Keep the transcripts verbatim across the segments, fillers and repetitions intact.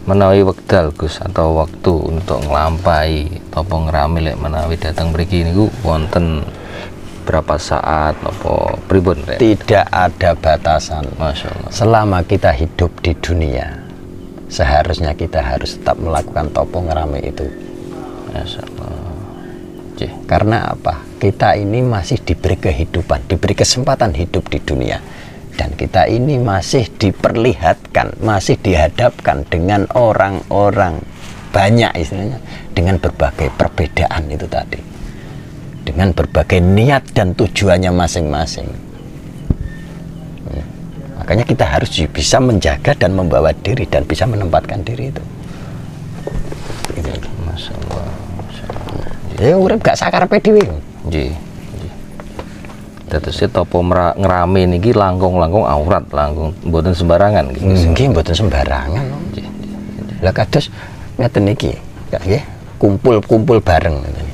menawi wekdal Gus atau waktu untuk nglampahi topo ngrame lek menawi datang mriki niku wonten berapa saat apa pripun Rek? Tidak ada batasan. Masya Allah. Selama kita hidup di dunia, seharusnya kita harus tetap melakukan topo ngerame itu. Masya Allah. Cih. Karena apa? Kita ini masih diberi kehidupan, diberi kesempatan hidup di dunia. Dan kita ini masih diperlihatkan, masih dihadapkan dengan orang-orang banyak istilahnya, dengan berbagai perbedaan itu tadi. Dengan berbagai niat dan tujuannya masing-masing. Hmm. Makanya kita harus bisa menjaga dan membawa diri dan bisa menempatkan diri itu. Gitu. Masya Allah. Masya Allah. Ya urip gak sakarepe dhewe. Nggih. Dados topo ngrame niki langkung-langkung aurat, langkung mboten sembarangan gitu. Nggih, mboten sembarangan. Nggih. Lah kados ngeten niki, nggih, kumpul-kumpul bareng ngeten.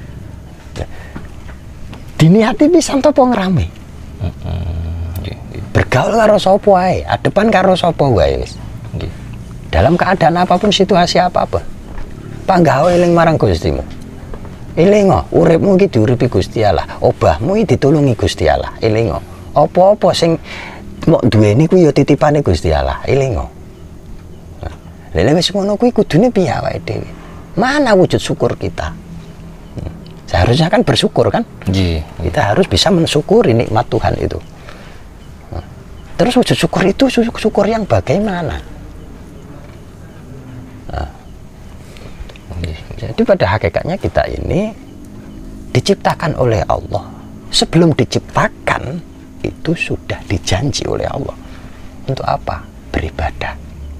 Diniati pisan topo ngrame. Heeh. Bergaul karo sapa wae, adepan karo sapa wae wis. Nggih. Dalam keadaan apapun, situasi apa-apa. Panggawe eling marang Gustimu. Elingo, uripmu iki diuripi Gusti Allah, obahmu iki ditulungi Gusti Allah. Elingo, apa-apa sing mok duweni kuwi ya titipane Gusti Allah. Elingo. Lha wis ngono kuwi kudune piye awake dhewe? Mana wujud syukur kita? Hmm. Seharusnya kan bersyukur kan? Nggih. Kita harus bisa mensyukuri nikmat Tuhan itu. Hmm. Terus wujud syukur itu syukur yang bagaimana? Nah. Jadi pada hakikatnya kita ini diciptakan oleh Allah. Sebelum diciptakan itu sudah dijanji oleh Allah. Untuk apa? Beribadah.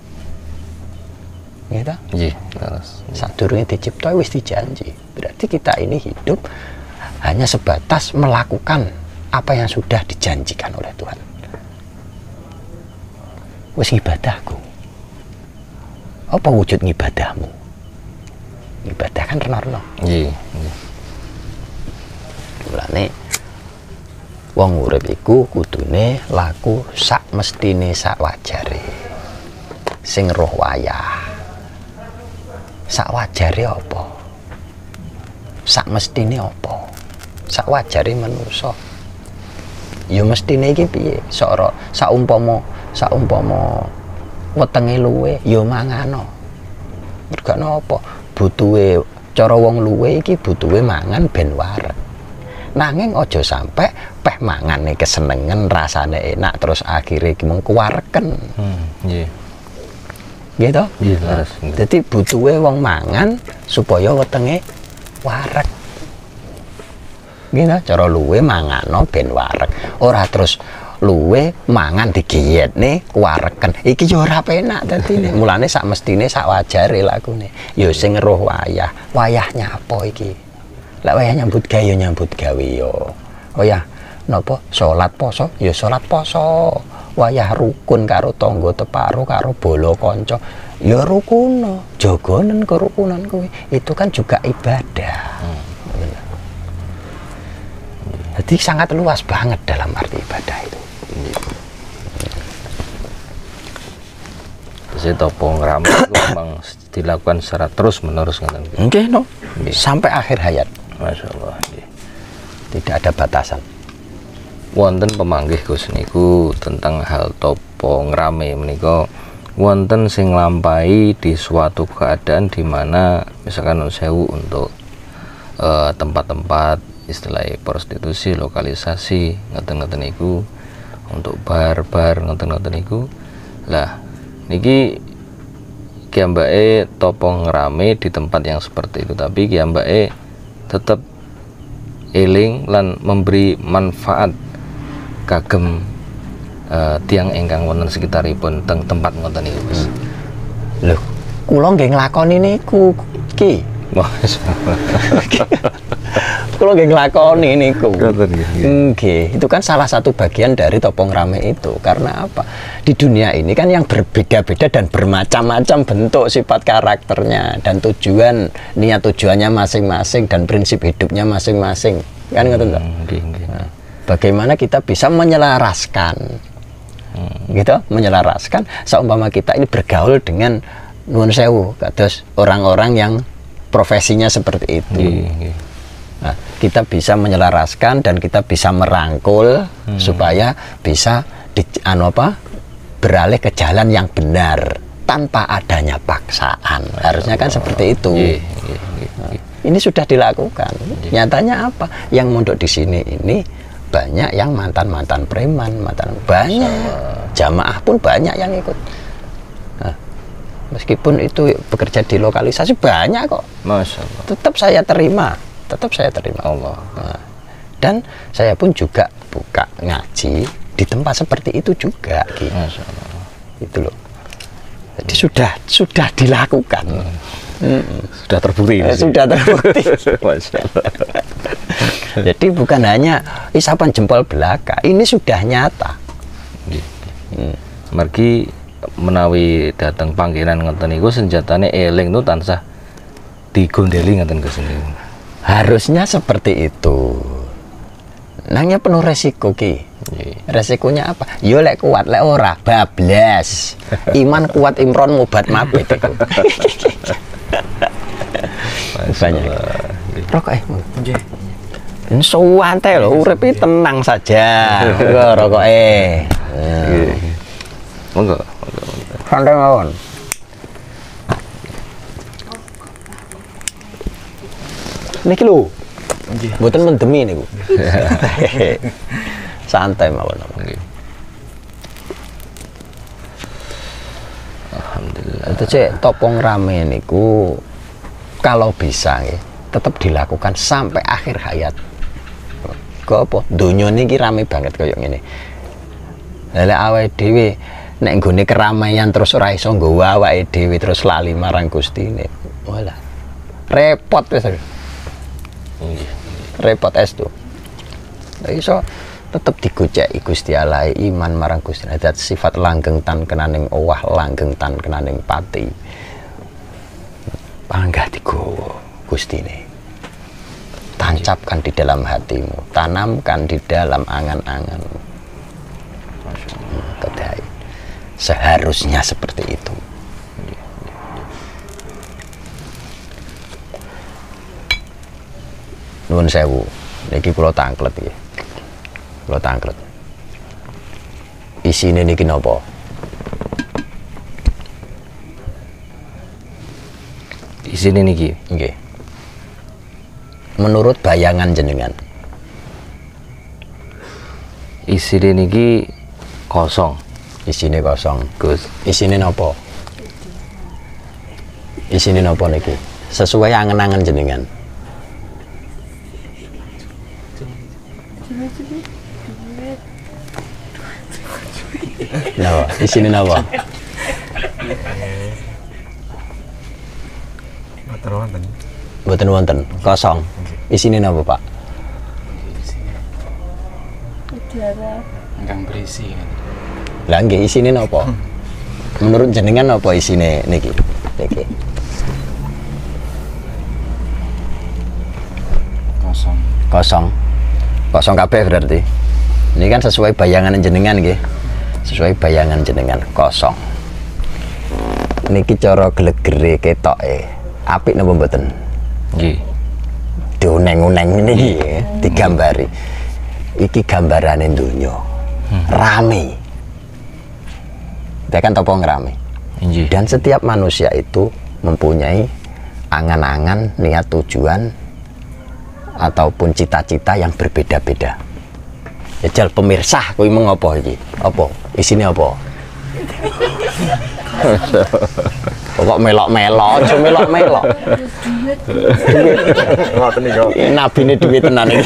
Gitu? Nggih. Sadurunge dicipta wis dijanji. Berarti kita ini hidup hanya sebatas melakukan apa yang sudah dijanjikan oleh Tuhan. Wis ngibadahku. Apa wujud ngibadahmu? Ibadah kan rena-rena. Nggih. Mulane wong urip iku kudune laku sak mestine sak wajare. Sing roh wayah. Sak wajare apa? Sak mestine apa? Sak wajare manusa. Ya mestine iki piye? Sora saumpama saumpama wetenge luwe ya mangano. Mergane apa? Butuhe cara wong luwe iki butuhe mangan ben wareg. Nanging aja sampe peh mangane kesenengan, rasane enak terus akhire iki mung kuwareken. Hmm, nggih. Gitu? Nggih, leres. Dadi butuhe wong mangan supaya wetenge wareg. Gitu, cara luwe mangano ben wareg. Ora terus luwe mangan digiyetne kuwareken. Iki ya ora penak dadine. Mulane sak mestine sak wajare lakune. Ya sing roh wayah. Wayahnya apa iki? Lek wayah nyambut gawe ya nyambut gawe ya. Wayah napa? Salat poso ya salat poso. Wayah rukun karo tangga teparo karo bala kanca ya rukuno. Jaganen kerukunan kuwi. Itu kan juga ibadah. Hmm. Jadi sangat luas banget dalam arti ibadah itu. Terus topo ngrame itu memang dilakukan secara terus menerus ngoten. Nggih no. Sampai akhir hayat. Masya Allah. Nggih. Tidak ada batasan. Wonten pemanggih Gus niku tentang hal topo ngrame menika wonten sing nglampahi di suatu keadaan di mana misalkan sewu untuk tempat-tempat uh, istilahnya prostitusi, lokalisasi ngoten-ngoten niku, untuk bar-bar ngoten-ngoten niku. Lah niki kiambake topo ngrame di tempat yang seperti itu, tapi kiambake tetap eling lan memberi manfaat kagem uh, tiang ingkang wonten sekitaripun teng tempat ngoten niku. Hmm. Lho, kula nggih nglakoni niku Ki. Kalau nggih nglakoni niku. Nggih, itu kan salah satu bagian dari topo ngrame itu. Karena apa? Di dunia ini kan yang berbeda-beda dan bermacam-macam bentuk sifat karakternya dan tujuan, niat tujuannya masing-masing dan prinsip hidupnya masing-masing. Kan ngoten toh? Nah, bagaimana kita bisa menyelaraskan? Hmm. Gitu, menyelaraskan seumpama kita ini bergaul dengan nuwun sewu kados orang-orang yang profesinya seperti itu. Nggih, nggih. Nah, kita bisa menyelaraskan dan kita bisa merangkul hmm. supaya bisa di, anu apa, beralih ke jalan yang benar tanpa adanya paksaan. Harusnya kan seperti itu. Nggih, nggih, nggih, nggih. Ini sudah dilakukan. Nyatanya apa? Yang mondok di sini ini banyak yang mantan-mantan preman, mantan banyak. Jamaah pun banyak yang ikut. Nah, meskipun itu bekerja di lokalisasi banyak kok. Masya Allah. Tetap saya terima, tetap saya terima. Allah. Nah, dan saya pun juga buka ngaji di tempat seperti itu juga, gitu. Masya Allah. Itu loh. Jadi sudah sudah dilakukan. Hmm. Hmm. Sudah terbukti. Eh, sudah terbukti. Masya Allah. Jadi bukan hanya isapan jempol belaka, ini sudah nyata. Hmm. Mergi menawi datang panggilan ngoten niku senjatane eling tuh tansah digondeli ngoten kesini. Harusnya seperti itu. Nangnya penuh resiko ki. Resikonya apa? Yo lek kuat, lek ora bablas. Iman kuat Imron mubat mabit iku. Banyak. Rokok eh. Nggih. Ini suwante lho, urip iki tenang saja. Monggo rokoke. Nggih. Monggo, monggo. Santai mawon. Niki lho. Nggih. Mboten mendemi niku. Santai mawon. Nggih. Alhamdulillah. Itu cek topong rame niku kalau bisa nggih tetap dilakukan sampai akhir hayat. Kok apa? Donya niki rame banget koyo ngene. Lah awake dhewe nek nggone keramaian terus ora iso nggawa awake dhewe terus lali marang Gustine. Walah. Repot wis. Nggih. Repot es tuh. Lah iso tetep digoceki Gusti Allah iman marang Gusti Allah. Sifat langgeng tan kenaning owah, langgeng tan kenaning pati. Panggah digowo Gustine. Tancapkan di dalam hatimu, tanamkan di dalam angan-anganmu. Hmm, seharusnya seperti itu. Nuwun sewu, niki kula tangklet iki. Kula tangklet. Isine niki napa? Isine niki. Nggih. Menurut bayangan jenengan. Isine niki kosong. Isine kosong. Gus. Isine napa? Isine napa niki? Sesuai angen-angen jenengan. Napa? Isine napa? Mboten wonten. Mboten wonten, kosong. Isine napa, Pak? Udara. Ingkang berisi. Lah nggih isine napa? Menurut jenengan napa isine niki? Niki. Kosong. Kosong. Kosong kabeh berarti. Ini kan sesuai bayangan jenengan nggih. Sesuai bayangan jenengan kosong. Niki cara glegere ketoke. Apik napa mboten? Nggih. Diuneng-uneng niki ya, digambari. Iki gambarane donya. Hmm. Rame. Dia kan topong rame. Nggih. Dan setiap manusia itu mempunyai angan-angan, niat tujuan ataupun cita-cita yang berbeda-beda. Jajal pemirsa kuwi mung apa iki? Apa? Isine apa? Kok melok-melok, aja melok-melok. Ngoten niku. Nabine duit tenan iki.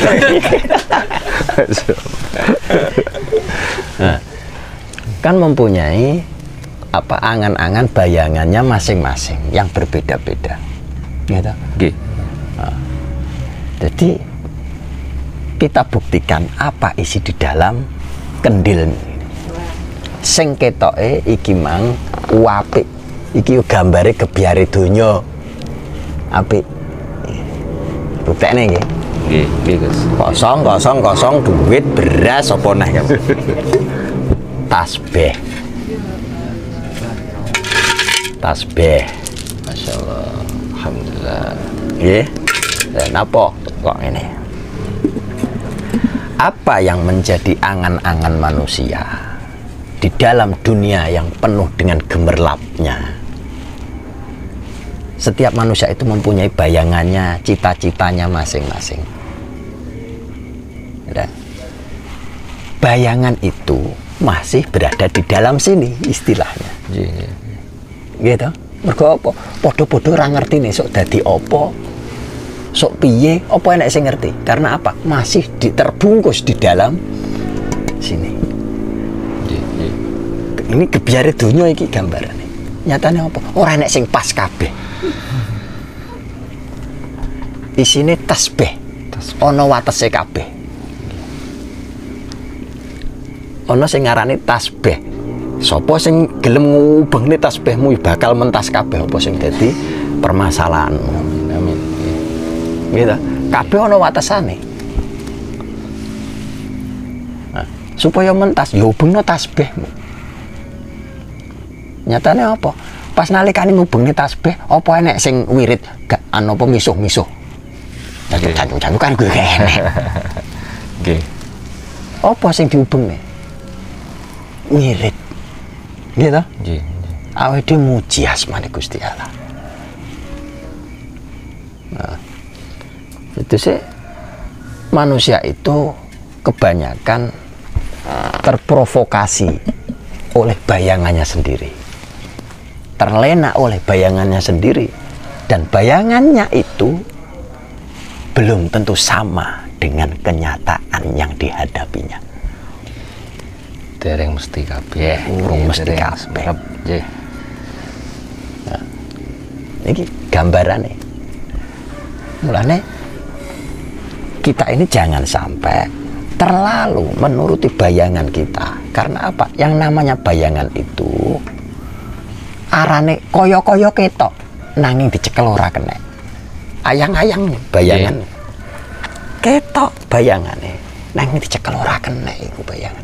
Nah, kan mempunyai apa angan-angan bayangannya masing-masing yang berbeda-beda. Gitu. Nggih. Nah, jadi kita buktikan apa isi di dalam kendil sing ketoke iki mang apik. Iki gambare gebyare donya. Apik. Buktekne nggih. Nggih, nggih Gus. Kosong, kosong, kosong duit, beras apa neh ya. Tasbih. tasbih. Masya Allah, alhamdulillah. Nggih. Dan apa kok ini? Apa yang menjadi angan-angan manusia di dalam dunia yang penuh dengan gemerlapnya? Setiap manusia itu mempunyai bayangannya, cita-citanya masing-masing. Ya. Bayangan itu masih berada di dalam sini istilahnya. Iya, iya. Gitu. Mergo apa? Podo-podo ora ngerti nih sok dadi apa. Sok piye, apa enek sing ngerti? Karena apa? Masih diterbungkus di dalam sini. Iya, iya. Ini gebyare donya iki gambarane. Nyatane apa? Ora enek sing pas kabeh. Isine tasbih. Ana watese kabeh. Ana sing ngarani tasbih. Sapa sing gelem ngubengne tasbihmu bakal mentas kabeh apa sing dadi permasalahanmu. Amin. Gitu. Kabeh ana watesane. Nah, supaya mentas ya hubungno tasbihmu. Nyatane apa? Pas nalikane ngubengne tasbih, apa enek sing wirid gak ana apa misuh-misuh. Jancu-jancu kan gue gak enek. Nggih. Apa sing diubengne? Wirid. Gitu. Nggih. Awake dhewe muji asmane Gusti Allah. Nah, itu sih manusia itu kebanyakan terprovokasi oleh bayangannya sendiri, terlena oleh bayangannya sendiri, dan bayangannya itu belum tentu sama dengan kenyataan yang dihadapinya. Dereng mesti kabeh. Urung mesti Dereng kabeh. semprep. Nggih. Ini gambarannya. Mulane kita ini jangan sampai terlalu menuruti bayangan kita. Karena apa? Yang namanya bayangan itu arane koyo-koyo ketok, nanging dicekel ora kena. Ayang-ayang bayangan. Yeah. Ketok bayangannya, nanging dicekel ora kena iku bayangan.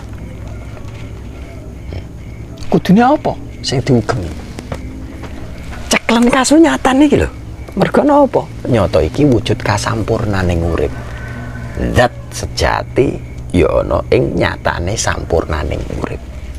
Kudune apa sing diugemi? Ceklen kasunyatan iki lho. Mergo napa? Nyata iki wujud kasampurnaning urip. Zat sejati ya ana ing nyatane sampurnaning urip.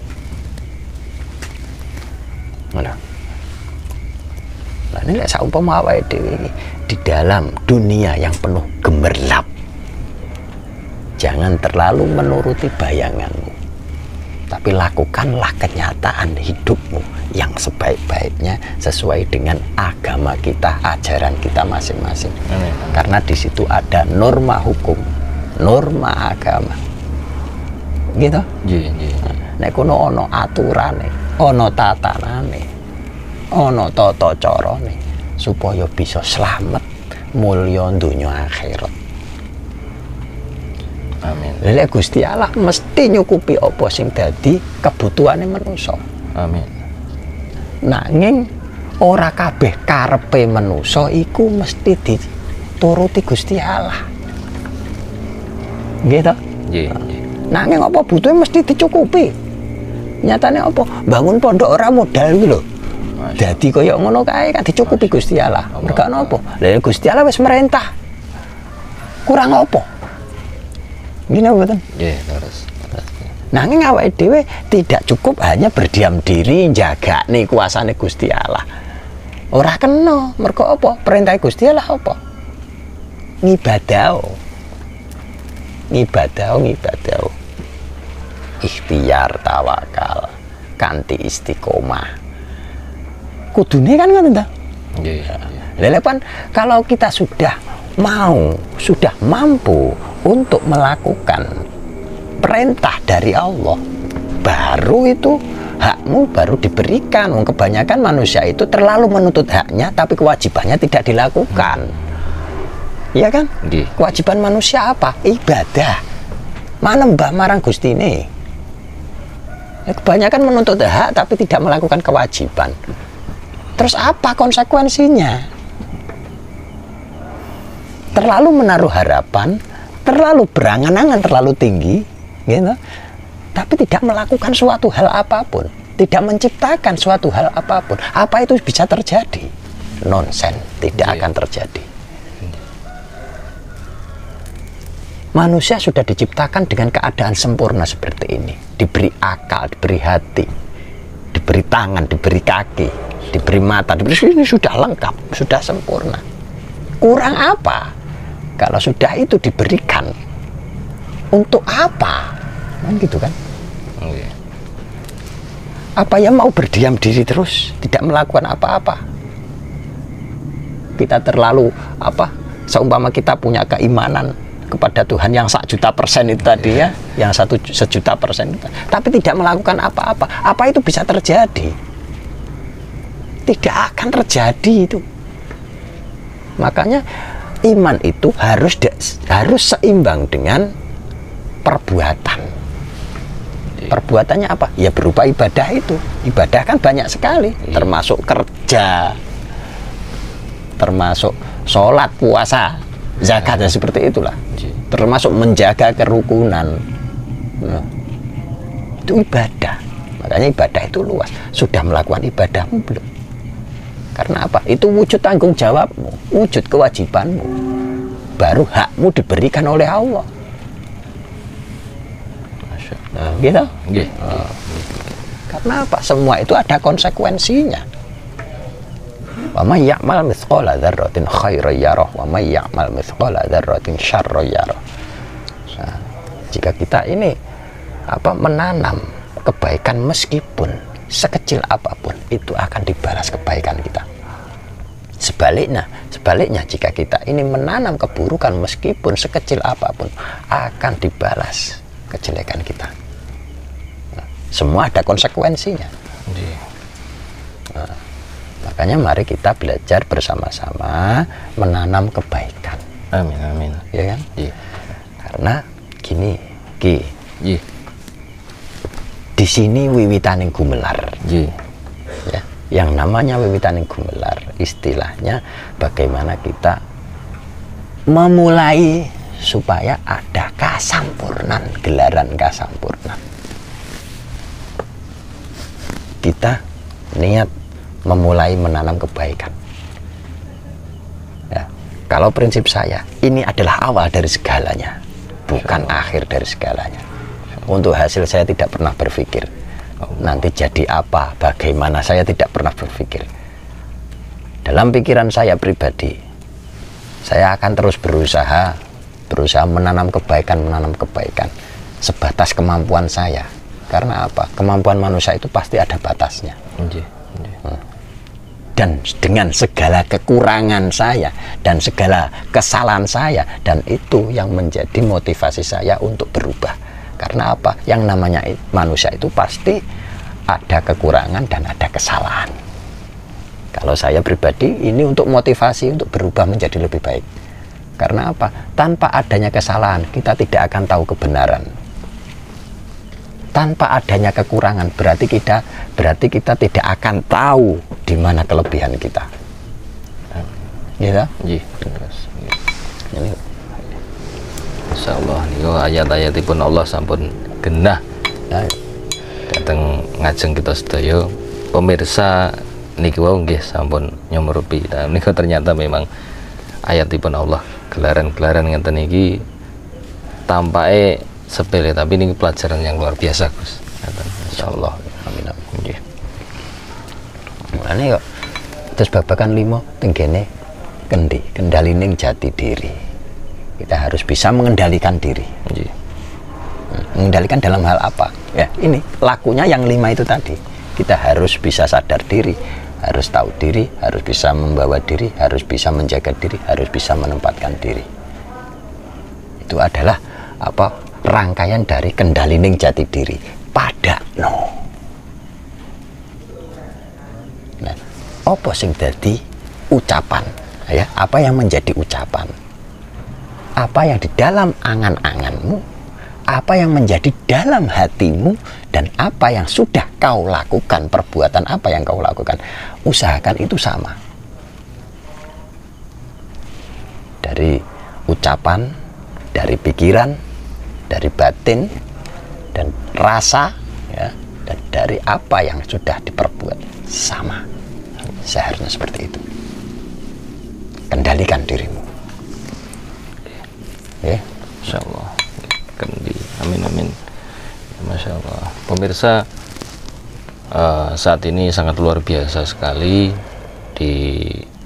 Ngono. Lah ini lek saumpama awake dhewe iki di dalam dunia yang penuh gemerlap, jangan terlalu menuruti bayanganmu, tapi lakukanlah kenyataan hidupmu yang sebaik-baiknya sesuai dengan agama kita, ajaran kita masing-masing. Amin. Karena di situ ada norma hukum, norma agama. Gitu. Nggih, nggih. Nek kono ana aturane, ana tatanane, ana tata carane supaya bisa slamet mulya donya akhirat. Amin. Lha Gusti Allah mesti nyukupi apa sing dadi kebutuhane manusa. Amin. Nanging ora kabeh karepe manusa iku mesti dituruti Gusti Allah. Gitu. Nggih, nggih. Nanging apa butuhe mesti dicukupi. Nyatane apa? Bangun pondok ora modal iki lho. Dadi kaya ngono kae kan dicukupi Gusti Allah. Merga napa? Lah Gusti Allah wis merintah. Kurang apa? Gini mboten? Nggih, terus. Nanging awake dhewe tidak cukup hanya berdiam diri njagakne kuasane Gusti Allah. Ora kena, mergo apa? Perintah Gusti Allah apa? Ngibadah. Ngibadah, ngibadah. Ikhtiar tawakal kanthi istiqomah. Kudune kan ngoten ta? Nggih. Lelepan kalau kita sudah mau, sudah mampu untuk melakukan perintah dari Allah, baru itu hakmu baru diberikan. Kebanyakan manusia itu terlalu menuntut haknya, tapi kewajibannya tidak dilakukan. Iya kan? Nggih. Kewajiban manusia apa? Ibadah. Manembah marang Gustine. Kebanyakan menuntut hak tapi tidak melakukan kewajiban. Terus apa konsekuensinya? Terlalu menaruh harapan, terlalu berangan-angan, terlalu tinggi, gitu. Tapi tidak melakukan suatu hal apapun. tidak menciptakan suatu hal apapun, apa itu bisa terjadi? Nonsen, tidak Iya. akan terjadi. Manusia sudah diciptakan dengan keadaan sempurna seperti ini, diberi akal, diberi hati, diberi tangan, diberi kaki, diberi mata, diberi ini sudah lengkap, sudah sempurna. Kurang apa? Kalau sudah itu diberikan, untuk apa? Kan gitu kan? Nggih. Apa yang mau berdiam diri terus, tidak melakukan apa-apa? Kita terlalu apa? Seumpama kita punya keimanan kepada Tuhan yang sak juta persen itu tadi ya, yang satu sejuta persen itu, tapi tidak melakukan apa-apa, apa itu bisa terjadi? Tidak akan terjadi itu. Makanya iman itu harus harus seimbang dengan perbuatan. Perbuatannya apa? Ya berupa ibadah itu. Ibadah kan banyak sekali, termasuk kerja, termasuk sholat, puasa, zakat, dan seperti itulah. Termasuk menjaga kerukunan. Nah, itu ibadah. Makanya ibadah itu luas. Sudah melakukan ibadahmu belum? Karena apa? Itu wujud tanggung jawabmu, wujud kewajibanmu. Baru hakmu diberikan oleh Allah. Nah, gitu. Nggih. Nah, karena apa? Semua itu ada konsekuensinya. Wa may ya'mal mithqala dzarratin khairan yarah wa may ya'mal mithqala dzarratin syarran yarah. Nah, jika kita ini apa menanam kebaikan meskipun sekecil apapun, itu akan dibalas kebaikan kita. Sebaliknya, sebaliknya jika kita ini menanam keburukan meskipun sekecil apapun, akan dibalas kejelekan kita. Nah, semua ada konsekuensinya. Nah, makanya mari kita belajar bersama-sama menanam kebaikan. Amin amin. Ya kan? Iya. Karena gini, Ki, Iya. di sini wiwitaning gumelar. Iya. Ya, yang namanya wiwitaning gumelar, istilahnya bagaimana kita memulai supaya ada kasampurnan, gelaran kasampurnan. Kita niat memulai menanam kebaikan. Ya, kalau prinsip saya, ini adalah awal dari segalanya, bukan akhir dari segalanya. Untuk hasil saya tidak pernah berpikir nanti jadi apa, bagaimana, saya tidak pernah berpikir. Dalam pikiran saya pribadi, saya akan terus berusaha berusaha menanam kebaikan, menanam kebaikan sebatas kemampuan saya. Karena apa? Kemampuan manusia itu pasti ada batasnya. Iya. Iya. Dan dengan segala kekurangan saya dan segala kesalahan saya, dan itu yang menjadi motivasi saya untuk berubah. Karena apa? Yang namanya manusia itu pasti ada kekurangan dan ada kesalahan. Kalau saya pribadi ini untuk motivasi untuk berubah menjadi lebih baik. Karena apa? Tanpa adanya kesalahan kita tidak akan tahu kebenaran. Tanpa adanya kekurangan berarti kita berarti kita tidak akan tahu di mana kelebihan kita. Gitu? Iya. Ini Insyaallah niku ayat-ayatipun Allah sampun genah ya, dateng ngajeng kita sedaya pemirsa niki wau nggih sampun nyumurupi. Dan niku ternyata memang ayatipun Allah, gelaran-gelaran ngeten iki tampake sepele tapi ini pelajaran yang luar biasa Gus. Insyaallah. amin amin. Nggih. Mulane kok terus babakan lima tenggene kendi kendalining jati diri. Kita harus bisa mengendalikan diri. Nggih. Mengendalikan dalam hal apa? Ya, ini lakunya yang lima itu tadi. Kita harus bisa sadar diri, harus tahu diri, harus bisa membawa diri, harus bisa menjaga diri, harus bisa menempatkan diri. Itu adalah apa? Rangkaian dari kendalining jati diri. Pada no. Nah, apa sing dadi ucapan? Ya, apa yang menjadi ucapan? Apa yang di dalam angan-anganmu, apa yang menjadi dalam hatimu, dan apa yang sudah kau lakukan, perbuatan apa yang kau lakukan, usahakan itu sama. Dari ucapan, dari pikiran, dari batin, dan rasa, ya, dan dari apa yang sudah diperbuat sama. Seharusnya seperti itu. Kendalikan dirimu. Ya, Masya Allah. Kendi. Amin amin. Masya Allah. Pemirsa, uh, saat ini sangat luar biasa sekali di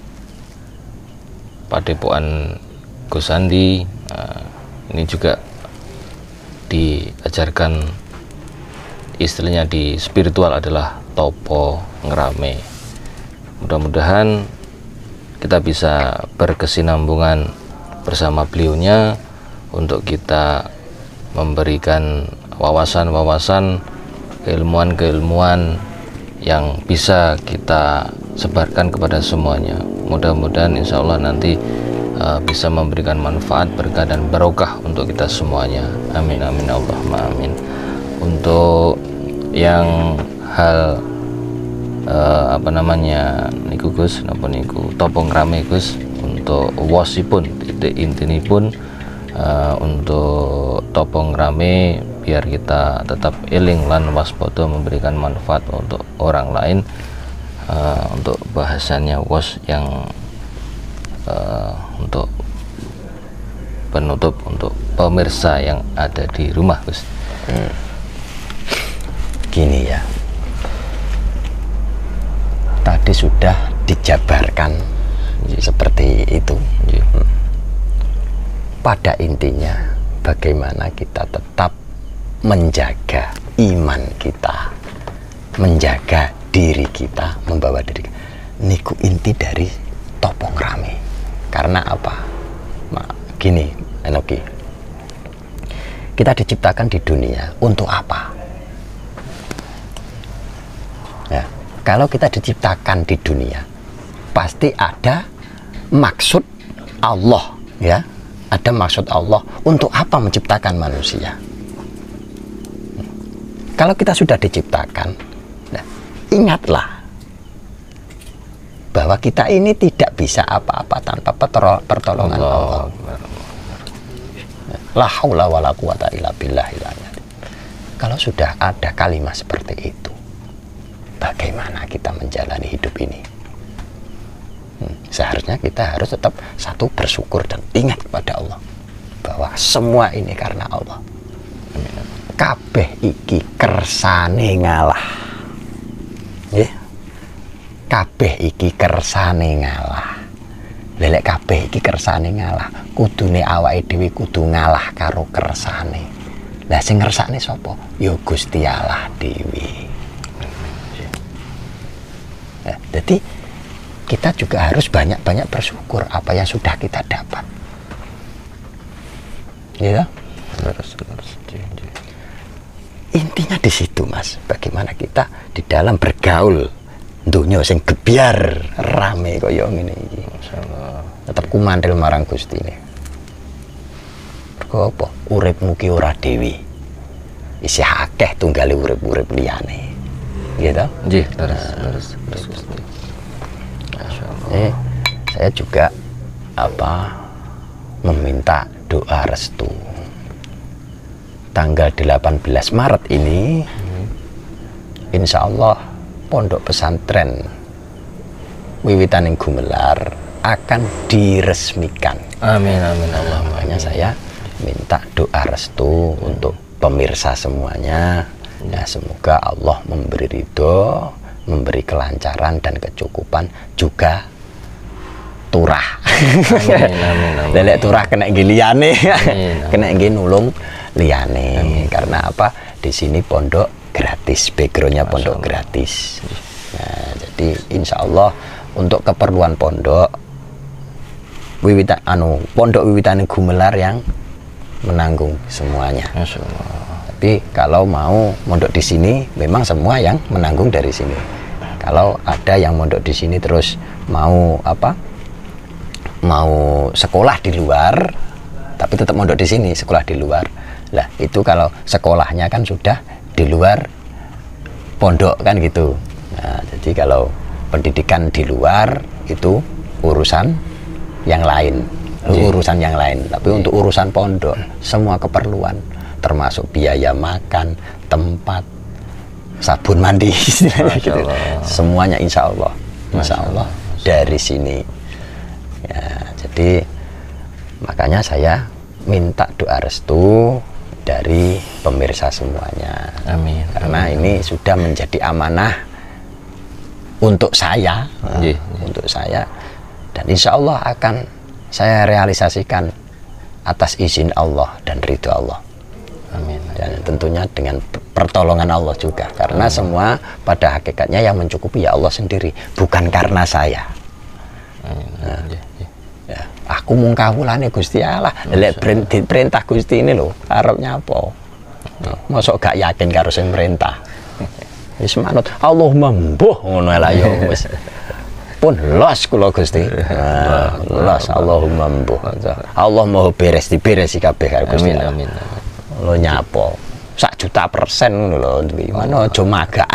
Padepokan Gus Andi. Uh, ini juga diajarkan, istilahnya di spiritual adalah topo ngerame. Mudah-mudahan kita bisa berkesinambungan bersama beliaunya untuk kita memberikan wawasan-wawasan, keilmuan-keilmuan yang bisa kita sebarkan kepada semuanya. Mudah-mudahan insya Allah nanti uh, bisa memberikan manfaat, berkah dan barokah untuk kita semuanya. Amin amin Allahumma amin. Untuk yang hal uh, apa namanya niku Gus, napa niku topong rame Gus, untuk wasipun titik intini pun uh, untuk topong rame biar kita tetap eling lan waspada memberikan manfaat untuk orang lain. Uh, untuk bahasannya was yang uh, untuk penutup untuk pemirsa yang ada di rumah Gus. Hmm. Gini ya, tadi sudah dijabarkan Jadi, seperti itu. Jadi, hmm. Pada intinya bagaimana kita tetap menjaga iman kita, menjaga diri kita, membawa diri kita. Niku inti dari topong rame. Karena apa? Ma, gini, Enoki, kita diciptakan di dunia untuk apa? Ya, kalau kita diciptakan di dunia, pasti ada maksud Allah, ya. Ada maksud Allah untuk apa menciptakan manusia. Kalau kita sudah diciptakan, nah, ingatlah bahwa kita ini tidak bisa apa-apa tanpa pertolongan Allah. La haula wala quwata illa billahil aliyyil. Kalau sudah ada kalimat seperti itu, bagaimana kita menjalani hidup ini? Hmm, seharusnya kita harus tetap satu bersyukur dan ingat kepada Allah bahwa semua ini karena Allah. Kabeh iki kersane ngalah. Nggih. Kabeh iki kersane ngalah. Lelek kabeh iki kersane ngalah, kudune awake dhewe kudu ngalah karo kersane. Lah sing ngersakne sapa? Ya Gusti Allah dhewe. Ya, jadi kita juga harus banyak-banyak bersyukur apa yang sudah kita dapat. Ya. terus, terus, Intinya di situ, Mas. Bagaimana kita di dalam bergaul dunia sing gebyar rame kaya ngene iki. Masyaallah. Tetep kumandhel marang Gusti ini. Mergo apa? Uripmu ki ora dhewe. Isih akeh tunggale urip-urip liyane. Nggih to? Nggih, terus, terus, terus Gusti. Masyaallah. Eh, saya juga apa meminta doa restu. Tanggal delapan belas Maret ini, hmm. insya Allah Pondok Pesantren Wiwitaning Gumelar akan diresmikan. Amin amin Allah. Makanya saya minta doa restu untuk pemirsa semuanya. Ya, semoga Allah memberi ridho, memberi kelancaran dan kecukupan, juga turah. Amin amin amin. Lelek turah kena giliane, kena nggih nulung liyane. Amin. Karena apa? Di sini pondok gratis, backgroundnya pondok gratis. Nah, jadi insya Allah untuk keperluan pondok Wiwita, anu Pondok Wiwitaning Gumelar yang menanggung semuanya. Masya Allah. Tapi kalau mau mondok di sini, memang semua yang menanggung dari sini. Kalau ada yang mondok di sini terus mau apa? Mau sekolah di luar, tapi tetap mondok di sini, sekolah di luar. Lah itu kalau sekolahnya kan sudah di luar pondok kan gitu. Nah, jadi kalau pendidikan di luar itu urusan yang lain, urusan yang lain. Tapi untuk urusan pondok, semua keperluan, termasuk biaya makan, tempat, sabun mandi istilahnya gitu. Allah. Semuanya insya Allah, insya Allah dari sini. Ya, jadi makanya saya minta doa restu dari pemirsa semuanya. Amin. Karena ini sudah menjadi amanah untuk saya, Iya, nah, untuk saya, dan insya Allah akan saya realisasikan atas izin Allah dan ridho Allah. Amin. Dan tentunya dengan pertolongan Allah juga, karena hmm. semua pada hakikatnya yang mencukupi ya Allah sendiri, bukan karena saya. Amin. Nah, Ya, ya. ya, aku mung kawulane Gusti Allah, lek perintah Gusti ini lho, arepnya apa? Mosok gak yakin karo sing perintah. Wis manut Allahumma mbuh ngono lah ya wis. Pun los kula Gusti. Nah, los Allahumma mbuh. Allah mau beres diberesi kabeh karo Gusti. Amin, Allah. amin, amin. Lo nyapo sak juta persen ngono lho gimana aja magak.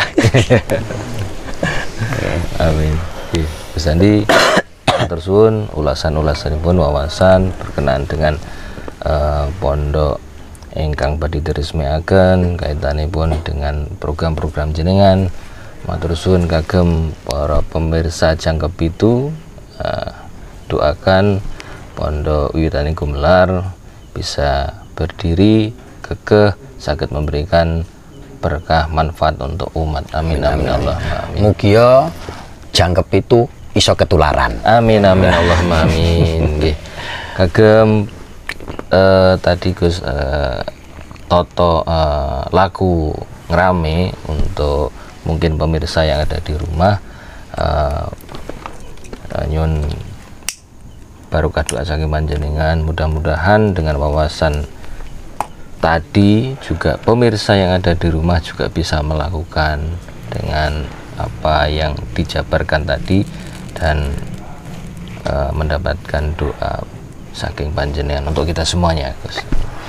Amin. Oke, Gus Andi matur suwun ulasan-ulasanipun wawasan berkenaan dengan uh, pondok ingkang badhe diresmiaken kaitanipun dengan program-program jenengan. Matur suwun kagem para pemirsa Jangkep Pitu, uh, doakan pondok Wiwitani Gumelar bisa berdiri kekeh, saged memberikan berkah manfaat untuk umat. Amin amin, amin Allah amin. Mugia Jangkep itu iso ketularan. Amin amin Allahumma amin. Nggih. Kagem uh, tadi Gus uh, Toto uh, lagu ngrame untuk mungkin pemirsa yang ada di rumah, uh, uh, nyun barokah doa saking panjenengan, mudah-mudahan dengan wawasan tadi juga pemirsa yang ada di rumah juga bisa melakukan dengan apa yang dijabarkan tadi dan uh, mendapatkan doa saking panjenengan untuk kita semuanya, Gus.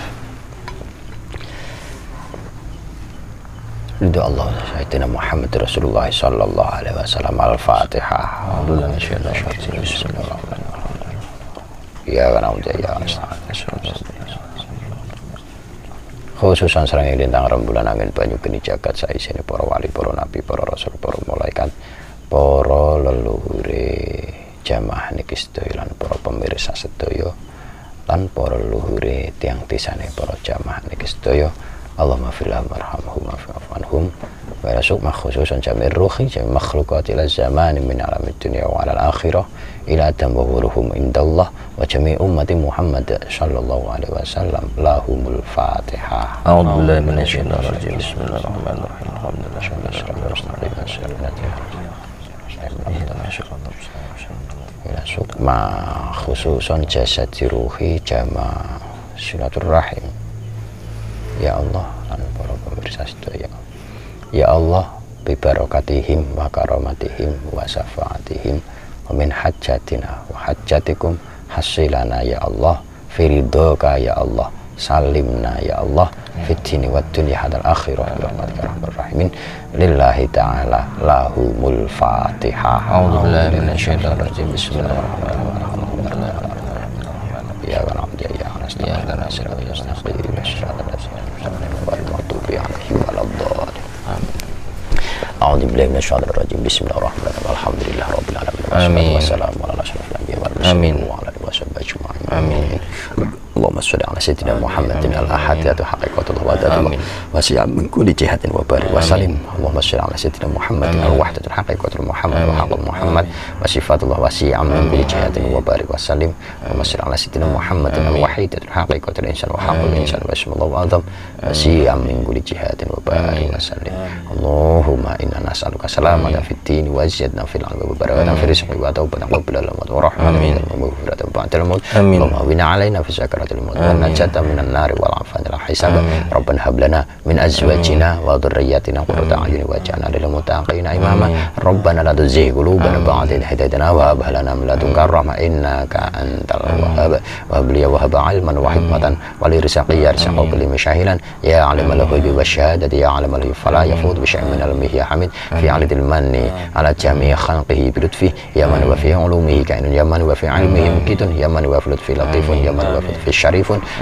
Ridho Allah Sayyidina Muhammad Rasulullah sallallahu alaihi wasallam. Al-Fatihah. Ya kana ya khususan sareng lintang rembulan angin banyu geni jagat saisine para wali, para nabi, para rasul, para malaikat, para leluhure jamaah niki sedaya lan para pemirsa sedaya lan para leluhure tiang tisane para jamaah niki sedaya. Allahumma fillah marhamhum wa'fu'anhum wa yarzuq khususan jamir ruhi jami makhluqat ila zaman min alamid dunya wa alal akhirah ila tamawuruhum indallah wa jami ummati Muhammad sallallahu alaihi wasallam. Lahumul Fatihah. A'udzu billahi minasyaitonir rajim. Bismillahirrahmanirrahim. Alhamdulillah. Ma khususan jasad ruhi jama silaturrahim. Ya Allah dan para pemirsa sedaya. Ya Allah, bi barakatihim wa karamatihim wa syafaatihim wa min hajjatina wa hajjatikum hasilana ya Allah, firidhoka ya Allah, salimna ya Allah, fid dini wad dunya hadal akhirah rahmatika rahmanir rahimin. Lillahi ta'ala lahumul Fatihah. A'udzu billahi minasyaitonir rajim. Bismillahirrahmanirrahim. Ya kana ya ya kana sirata mustaqim wal maghdubi alaihim waladdallin. A'udzu billahi minasyaitonir rajim. Bismillahirrahmanirrahim. Alhamdulillah rabbil alamin. Amin. Wassalamu ala asyrofil anbiya'i wal mursalin wa ala alihi washabbihi ajma'in. Amin. Allahumma shalli ala sayyidina Muhammadin al-ahadiyatu haqiqatul wadatu wa siyam min kulli jihatin wa barik wa salim. Allahumma shalli ala sayyidina Muhammadin al-wahdatul haqiqatul Muhammad wa haqqul Muhammad wa sifatullah wa siyam min kulli jihatin wa barik wa salim. Allahumma shalli ala sayyidina Muhammadin al-wahidatul haqiqatul insan wa haqqul insan wa ismullahu azam wa siyam min kulli jihatin wa barik wa salim. Allahumma inna nas'aluka salamatan fid din wa ziyadna fil ilmi wa barakatan fil rizqi wa tawbatan qabla al-maut wa rahmatan wa maghfiratan ba'da al-maut. Allahumma wina alaina fi sakaratil maut wa najata minan nari wal afan al hisab. Rabbana hab lana min azwajina wa dhurriyyatina qurrata a'yun waj'alna lil muttaqina imama. Rabbana la tuzigh qulubana ba'da idh hadaytana wa hab lana min ladunka rahmah innaka antal wahhab. Wa hab li wa hab 'ilman wa hikmatan wa li rizqi yarzuqu kulli mashahilan ya 'alimal ghaibi wasyahadati ya 'alimal fala yafut bi syai'in min ilmihi ya hamid fi 'alidil manni ala jami' khalqihi bi lutfi ya man wa fi 'ulumihi kainun ya man wa fi 'ilmihi mukitun ya man wa fi lutfi latifun ya man wa fi syarifun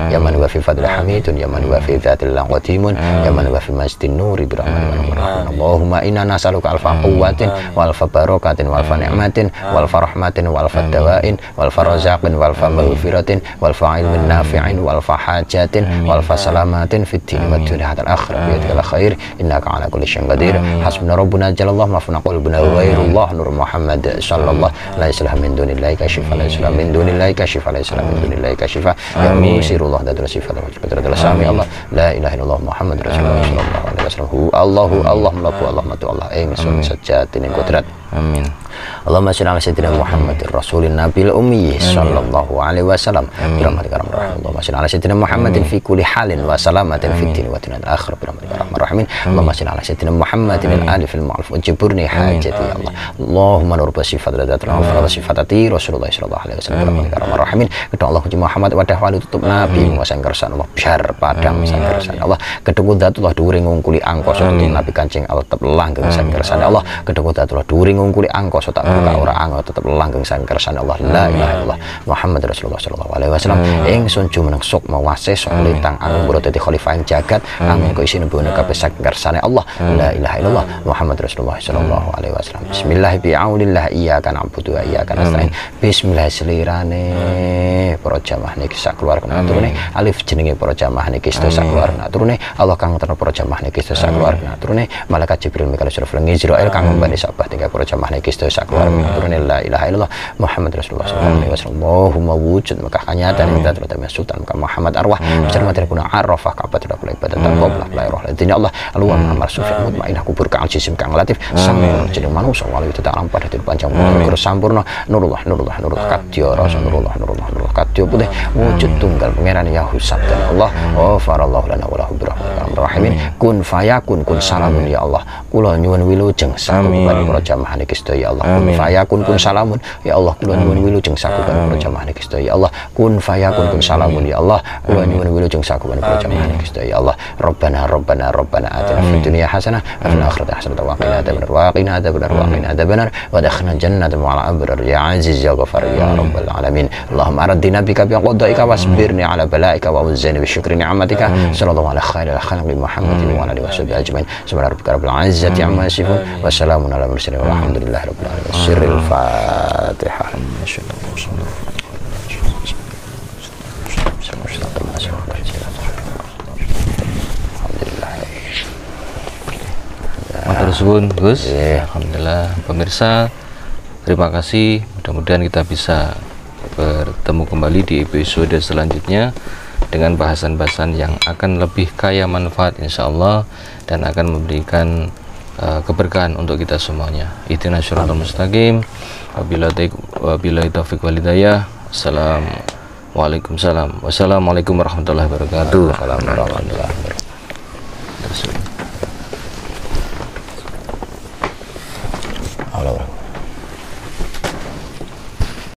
ya man wa fi fadli hamidun, ya man wa fi dzatil qadimun, ya man wa fi masjidin nuri bi rahmatika. Allahumma inna nas'aluka alfa quwwatin wa alfa barakatin wa alfa ni'matin wa alfa rahmatin wa alfa dawain wa alfa razaqin wa alfa maghfiratin wa alfa ilmin nafi'in wa alfa hajatin wa alfa salamatin fid din wa dunya hatta al-akhirah bi yadika khair innaka ala kulli syai'in qadir. Hasbuna rabbuna jalallah ma fana qalbuna ghairullah nur Muhammad sallallahu la ilaha min dunillahi kashifa la ilaha min dunillahi kashifa la ilaha min dunillahi kashifa ya musirullah datul sifat wa qudratul sami Allah la ilaha illallah Muhammad rasulullah sallallahu alaihi wasallam Allahu Allah melaku Allah matu Allah ing sun sajatin qudrat. Amin. Allahumma shalli ala sayyidina Muhammadin rasulin nabil ummi sallallahu alaihi wasallam birahmatika ya rahman. Allahumma shalli ala sayyidina Muhammadin fi kulli halin wa salamatin fid din wa dunya al-akhirah birahmatika ya rahman rahimin. Allahumma shalli ala sayyidina Muhammadin al-ali fil ma'ruf wa jiburni hajati ya Allah. Allahumma nur sifat radatul wa sifatati rasulullah sallallahu alaihi wasallam birahmatika ya rahman rahimin. Kedua Allah Haji Muhammad wadah wali tutup nabi wa sangkersan Allah biar padang sangkersan Allah. Kedua datullah dhuwuring ngungkuli angkasa nabi kancing Allah tetep langgeng sangkersan Allah. Kedua datullah dhuwuring ngungkuli angkasa tak buka ora anggo tetep langgeng sangkersan Allah la ilaha illallah Muhammad Rasulullah sallallahu alaihi wasallam. Ingsun jumeneng sok mawase sok lintang anggo dadi khalifah ing jagat anggo isine bune kabeh sangkersane Allah la ilaha illallah Muhammad Rasulullah sallallahu alaihi wasallam. Bismillah bi'aunillah iyyaka na'budu wa iyyaka nasta'in. Bismillah selirane para jamaah niki sak keluarga aturane alif jenenge para jamaah niki sak keluarga aturane Allah kang terno para jamaah niki sak keluarga aturane malaikat Jibril Mikail Israfil Israil kang mbani sabah tinggal para jamaah niki sak keluarga aturane la ilaha illallah Muhammad Rasulullah sallallahu alaihi wasallam. Allahumma wujud maka hanyatan kita terutama sultan maka Muhammad arwah bersama terkuna arafah kabat tidak boleh ibadat qablah la ilaha illallah Allah alwa Muhammad sufi mutmainah kubur kang jisim kang latif sampun jeneng manusa wali tetep alam pada panjang umur sampurna nurullah nurullah nurullah kadya rasa nurullah nurullah nurullah kadya putih wujud tunggal pangeran Yahud sabdan Allah oh farallahu lana wa lahu birahmatir rahimin kun fayakun kun salamun ya Allah kula nyuwun wilujeng sakuban para jamaah niki sedaya ya Allah kun fayakun kun salamun ya Allah kula nyuwun wilujeng sakuban para jamaah niki sedaya ya Allah kun fayakun kun salamun ya Allah kula nyuwun wilujeng sakuban para jamaah niki sedaya ya Allah Rabbana Rabbana Rabbana atina fid dunya hasanah wa fil akhirati hasanah wa qina adzabannar wa qina adzabannar wa qina adzabannar wa adkhilna jannata ma'al abrar ya aziz ya ghafar ya rabbal alamin. Allahumma ardina bika bi qadaika wasbirni ala balaika wa uzzini bi syukri ni'matika sallallahu ala khairil khalqi Muhammadin wa ala alihi washabihi ajmain subhana rabbika rabbil izzati amma yasifun wa salamun ala mursalin walhamdulillahi rabbil alamin. Sirril Fatihah. Matur suwun Gus. Alhamdulillah pemirsa, terima kasih. Mudah-mudahan kita bisa bertemu kembali di episode selanjutnya dengan bahasan-bahasan yang akan lebih kaya manfaat insyaallah dan akan memberikan uh, keberkahan untuk kita semuanya. Ihdinas siratal mustaqim. Wabillahi taufiq wal hidayah. Assalamualaikum Wassalamualaikum warahmatullahi wabarakatuh. Assalamualaikum warahmatullahi wabarakatuh. Allah